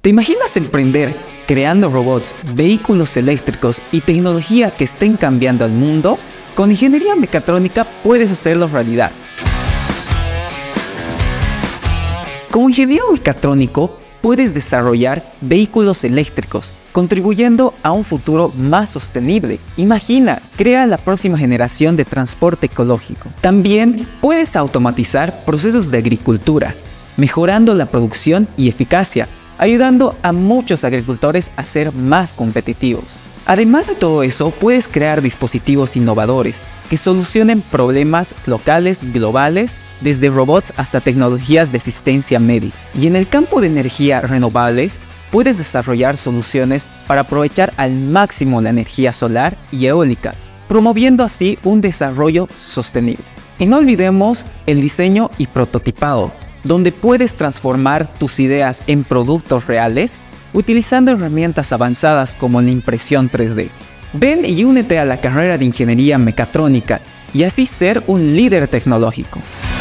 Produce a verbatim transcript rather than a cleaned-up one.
¿Te imaginas emprender creando robots, vehículos eléctricos y tecnología que estén cambiando al mundo? Con ingeniería mecatrónica puedes hacerlo realidad. Como ingeniero mecatrónico, puedes desarrollar vehículos eléctricos, contribuyendo a un futuro más sostenible. Imagina, crea la próxima generación de transporte ecológico. También puedes automatizar procesos de agricultura, mejorando la producción y eficacia, ayudando a muchos agricultores a ser más competitivos. Además de todo eso, puedes crear dispositivos innovadores que solucionen problemas locales, globales, desde robots hasta tecnologías de asistencia médica. Y en el campo de energía renovables, puedes desarrollar soluciones para aprovechar al máximo la energía solar y eólica, promoviendo así un desarrollo sostenible. Y no olvidemos el diseño y prototipado, donde puedes transformar tus ideas en productos reales utilizando herramientas avanzadas como la impresión tres D. Ven y únete a la carrera de Ingeniería Mecatrónica y así ser un líder tecnológico.